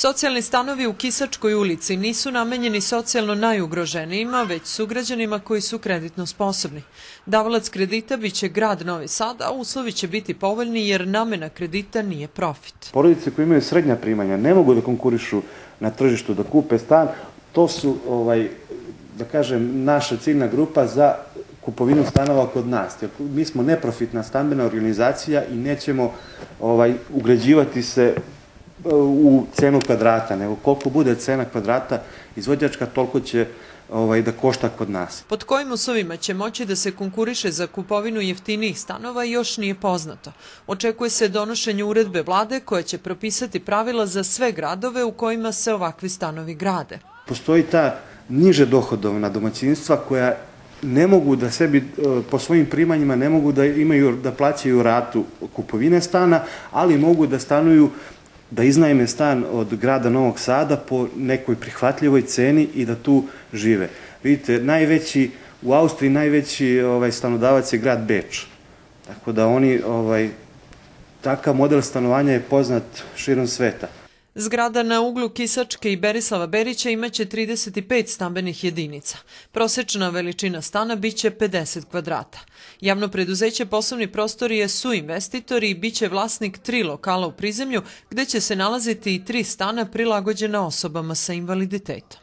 Socijalni stanovi u Kisačkoj ulici nisu namenjeni socijalno najugroženijima, već sugrađanima koji su kreditno sposobni. Davalac kredita biće grad Novi Sad, a uslovi će biti povoljni jer namena kredita nije profit. Porodice koje imaju srednja primanja ne mogu da konkurišu na tržištu da kupe stan. To su, da kažem, naša ciljna grupa za kupovinu stanova kod nas. Mi smo neprofitna stambena organizacija i nećemo ugrađivati se u cenu kvadrata, nego koliko bude cena kvadrata izvođačka, toliko će da košta kod nas. Pod kojim uslovima će moći da se konkuriše za kupovinu jeftinijih stanova još nije poznato. Očekuje se donošenje uredbe vlade koja će propisati pravila za sve gradove u kojima se ovakvi stanovi grade. Postoji ta niže dohodovna domaćinstva koja ne mogu da sebi, po svojim primanjima, ne mogu da plaćaju ratu kupovine stana, ali mogu da stanuju, da iznajme stan od grada Novog Sada po nekoj prihvatljivoj ceni i da tu žive. Vidite, u Austriji najveći stanodavac je grad Beč. Tako da takav model stanovanja je poznat širom sveta. Zgrada na uglu Kisačke i Berislava Berića imaće 35 stambenih jedinica. Prosečna veličina stana biće 50 kvadrata. Javno preduzeće Poslovni prostori je suinvestitor i biće vlasnik 3 lokala u prizemlju gde će se nalaziti i 3 stana prilagođena osobama sa invaliditetom.